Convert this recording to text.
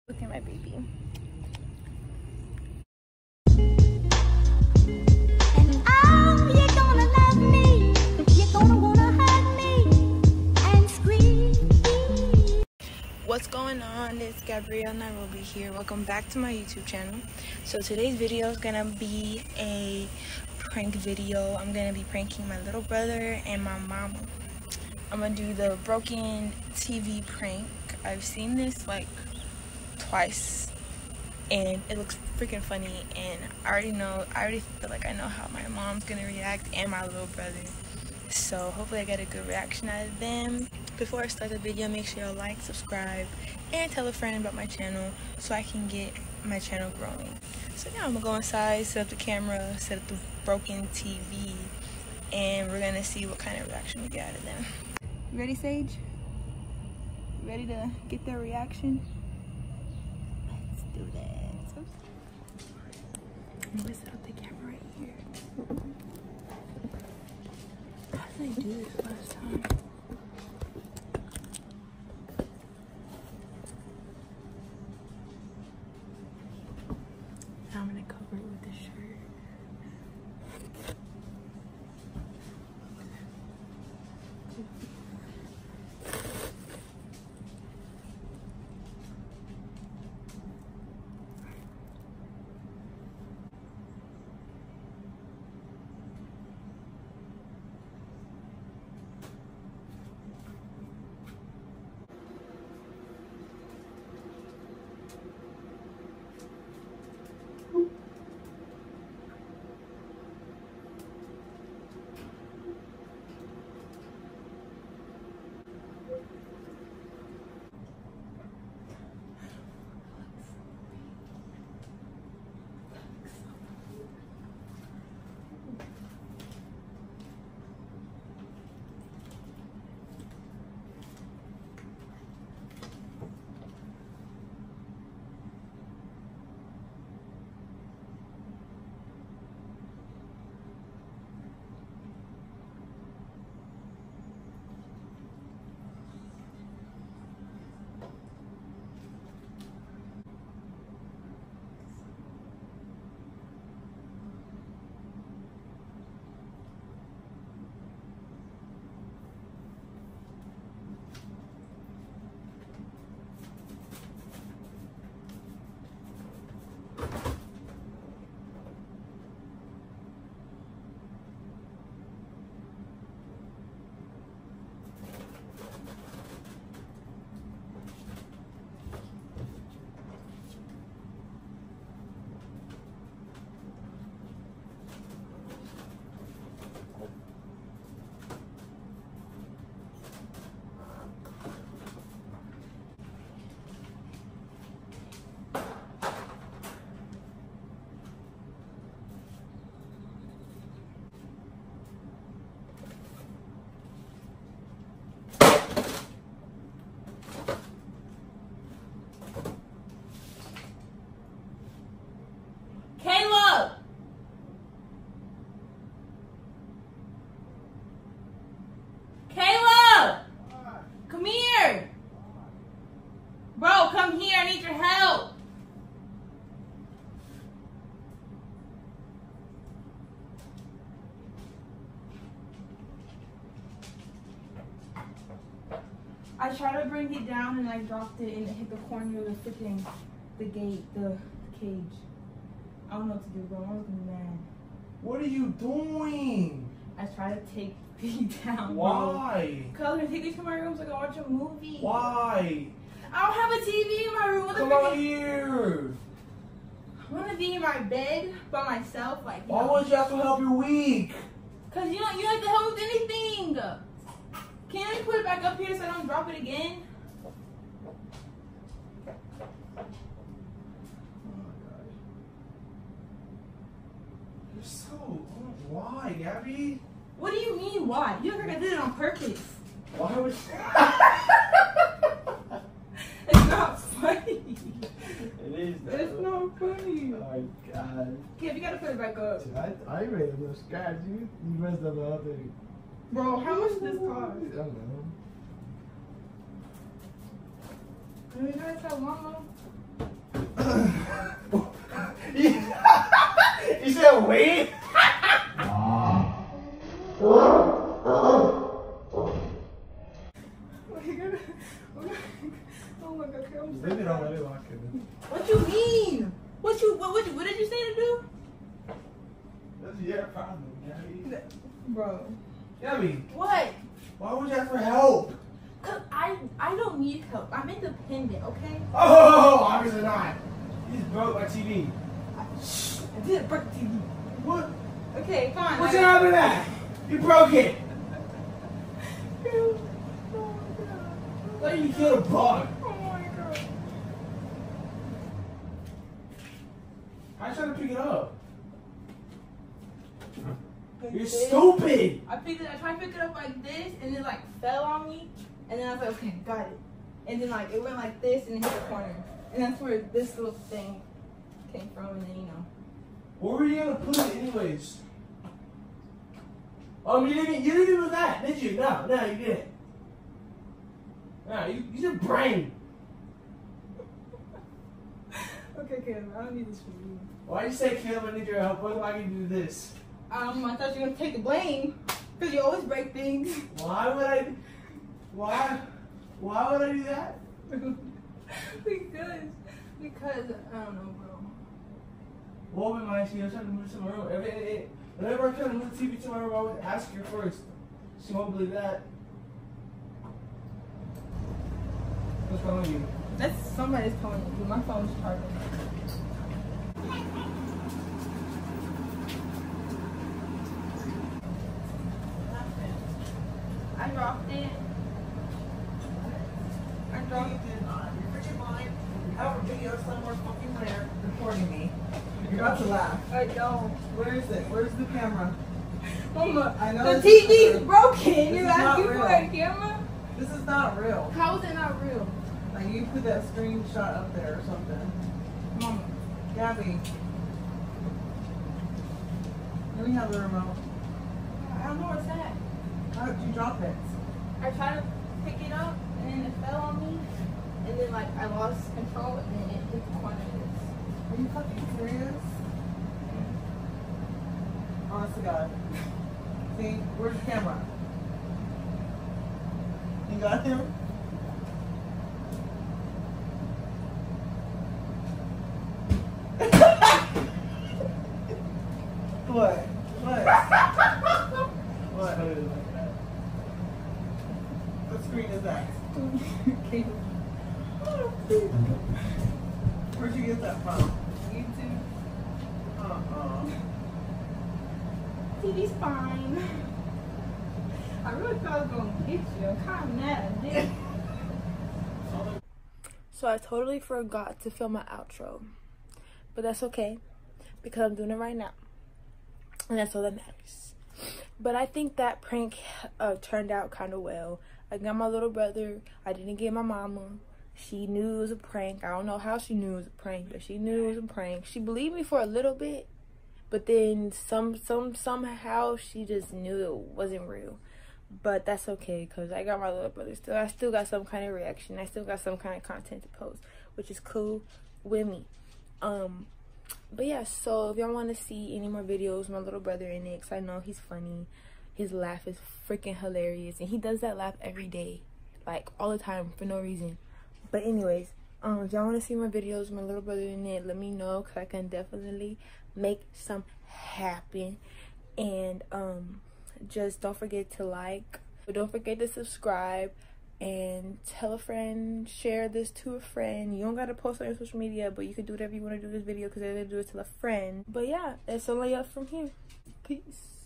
Look at my baby. And oh, you're gonna love me. You're gonna wanna hug me and scream. What's going on? It's Gabrielle Nairobi here. Welcome back to my YouTube channel. So today's video is gonna be a prank video. I'm gonna be pranking my little brother and my mama. I'm gonna do the broken TV prank. I've seen this like twice and it looks freaking funny, and I already feel like I know how my mom's gonna react and my little brother. So hopefully I get a good reaction out of them. Before I start the video, make sure you like, subscribe, and tell a friend about my channel so I can get my channel growing. So yeah, I'm gonna go inside, set up the camera, set up the broken TV, and we're gonna see what kind of reaction we get out of them. You ready, Sage? You ready to get their reaction? Let's do this. Oops. I'm gonna set up the camera right here. How did I do this last time? Now I'm gonna cover it with the shirt. I tried to bring it down and I dropped it and it hit the corner of the freaking, the gate, the cage. I don't know what to do, bro. I'm looking mad. What are you doing? I tried to take it down. Why? Because I was going to take it to my room so I can watch a movie. Why? I don't have a TV in my room. What the Come out here. I want to be in my bed by myself. Like, Why would you have to help your week? Because you don't have to help with anything. Can I put it back up here so I don't drop it again? Oh my gosh. You're so... Why, Gabby? What do you mean, why? You look like I did it on purpose. Why would It's not funny. It is though. It's not funny. Oh my god. Kid, you gotta put it back up. I made a little scratch. You messed up the whole thing. Bro, how much does this cost? I don't know. You guys have mama? Halloween? Oh my god, I'm so Maybe don't let it lock in. What you mean? What did you say to do? That's your problem, Gabby. Bro. Gabby, What? why would you ask for help? Cause I don't need help. I'm independent, okay? Oh, obviously not. You just broke my TV. I didn't break the TV. What? Okay, fine. What's wrong with that? You broke it. Oh my god. Like you killed a bug. Oh my god. I tried to pick it up. Like You're this. stupid. I tried to pick it up like this, and it like fell on me, and then I was like, okay, got it. And then like it went like this, and it hit the corner, and that's where this little thing came from, and then Where were you gonna put it anyways? You didn't do that, did you? No, you didn't. No, you your brain. Okay, Kim, I don't need this from you. Why you say, Kim, I need your help? What do I can do this? I thought you were gonna take the blame, cause you always break things. Why would I do that? because I don't know, bro. What would my she was trying to move to my room? Whenever I try to move the TV to my room, I would ask her first. She won't believe that. What's wrong with you? That's somebody's calling you. My phone's charging. I dropped it. Would you mind? I have a video somewhere fucking there recording me. You're about to laugh. I don't. Where is it? Where's the camera? Mama, I know the this TV's is- broken. this You is not asking real. for a camera? This is not real. How is it not real? Like you put that screenshot up there or something. Mama. Gabby. Let me have the remote. I don't know where it's at. How did you drop it? I tried to pick it up and then it fell on me. And then like I lost control and then it hit the corner of this. Are you fucking serious? Honest to God. See, where's the camera? You got him? What? What? What? What screen is that? Where'd you get that from? YouTube. Uh-uh. TV's fine. I really thought I was gonna get you. I'm kind of mad I did. So I totally forgot to film my outro. But that's okay. Because I'm doing it right now. And that's all that matters. But I think that prank turned out kind of well. I got my little brother. I didn't get my mama. She knew it was a prank. I don't know how she knew it was a prank, but she knew it was a prank. She believed me for a little bit, but then somehow she just knew it wasn't real. But that's okay, because I got my little brother still. I still got some kind of reaction. I still got some kind of content to post, which is cool with me. But yeah, so if y'all want to see any more videos, my little brother in it, because I know he's funny. His laugh is freaking hilarious, and he does that laugh every day, like all the time for no reason. But anyways, if y'all want to see more videos, my little brother in it, let me know, because I can definitely make some happen. And just don't forget to like, but don't forget to subscribe, and tell a friend, share this to a friend. You don't gotta post on your social media, but you can do whatever you want to do this video, because they're gonna do it to a friend. But yeah, it's only up from here. Peace.